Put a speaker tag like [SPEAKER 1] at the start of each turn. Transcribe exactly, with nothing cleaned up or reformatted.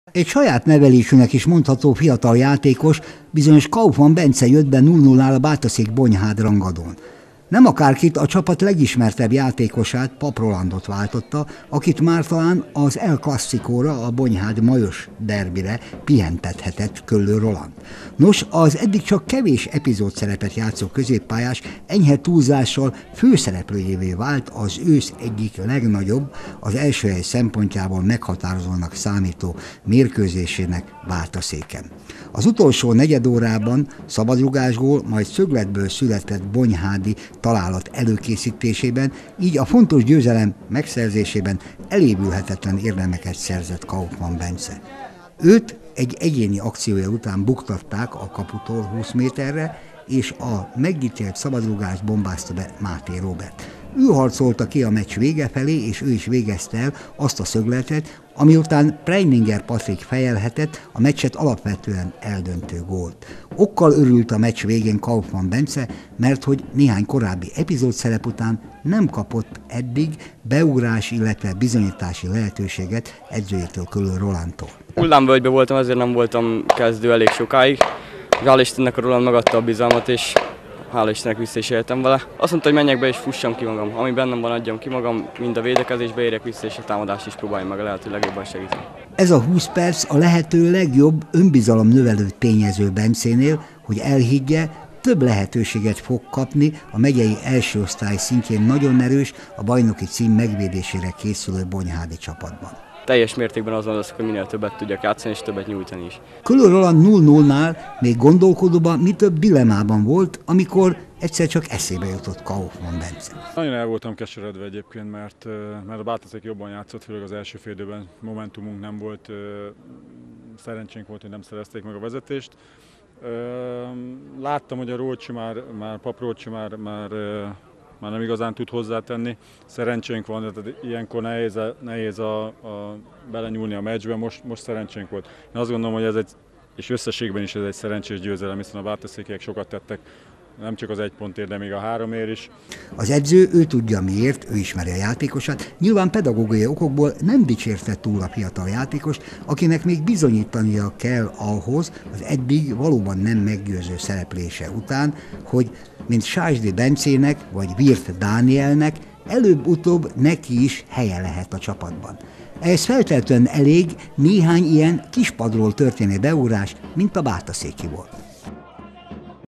[SPEAKER 1] Egy saját nevelésűnek is mondható fiatal játékos, bizonyos Kaufmann Bence jött be nulla nullnál a Bátaszék Bonyhád rangadón. Nem akárkit, a csapat legismertebb játékosát, Pap Rolandot váltotta, akit már talán az El Clasicóra, a Bonyhád-Majos derbire pihentethetett Köllő Roland. Nos, az eddig csak kevés epizódszerepet játszó középpályás enyhe túlzással főszereplőjévé vált az ősz egyik legnagyobb, az első hely szempontjából meghatározónak számító mérkőzésének Bátaszéken. Az utolsó negyedórában szabadrugásgól, majd szögletből született bonyhádi találat előkészítésében, így a fontos győzelem megszerzésében elévülhetetlen érdemeket szerzett Kaufmann Bence. Őt egy egyéni akciója után buktatták a kaputól húsz méterre, és a megítélt szabadrugást bombázta be Máté Róbert. Ő harcolta ki a meccs vége felé, és ő is végezte el azt a szögletet, ami után Preininger Patrik fejelhetett a meccset alapvetően eldöntő gólt. Okkal örült a meccs végén Kaufmann Bence, mert hogy néhány korábbi epizódszerep után nem kapott eddig beugrás, illetve bizonyítási lehetőséget edzőjétől, Köllő Rolandtól.
[SPEAKER 2] Hullámvölgyben voltam, ezért nem voltam kezdő elég sokáig. Hál' Istennek a Roland megadta a bizalmat, és hál' Istennek vissza is éltem vele. Azt mondta, hogy menjek be és fussam ki magam. Ami bennem van, adjam ki magam, mind a védekezésbe érjek vissza, és a támadást is próbáljam meg a lehető legjobban segíteni.
[SPEAKER 1] Ez a húsz perc a lehető legjobb önbizalom növelő tényező Bencénél, hogy elhiggye, több lehetőséget fog kapni a megyei első osztály szintjén nagyon erős, a bajnoki cím megvédésére készülő bonyhádi csapatban.
[SPEAKER 2] Teljes mértékben azon leszek, hogy minél többet tudjak játszani, és többet nyújtani is.
[SPEAKER 1] Köllő Roland nulla nullnál még gondolkodóban, mi több dilemmában volt, amikor egyszer csak eszébe jutott Kaufmann Bence.
[SPEAKER 3] Nagyon el voltam keseredve egyébként, mert, mert a Bátaszék jobban játszott, főleg az első fél időben momentumunk nem volt, szerencsénk volt, hogy nem szerezték meg a vezetést. Láttam, hogy a Rócsi már, már Pap Rócsi már, már, már nem igazán tud hozzátenni. Szerencsénk van, tehát ilyenkor nehéz, nehéz a, a belenyúlni a meccsbe, most, most szerencsénk volt. Én azt gondolom, hogy ez egy, és összességben is ez egy szerencsés győzelem, hiszen a bátaszékiek sokat tettek, nem csak az egy pontért, de még a háromért is. Az
[SPEAKER 1] edző, ő tudja miért, ő ismeri a játékosát, nyilván pedagógiai okokból nem dicsérte túl a fiatal játékost, akinek még bizonyítania kell ahhoz, az eddig valóban nem meggyőző szereplése után, hogy mint Sásdi Bencének vagy Wirth Dánielnek előbb-utóbb neki is helye lehet a csapatban. Ehhez feltétlenül elég néhány ilyen kispadról történő beugrás, mint a bátaszéki volt.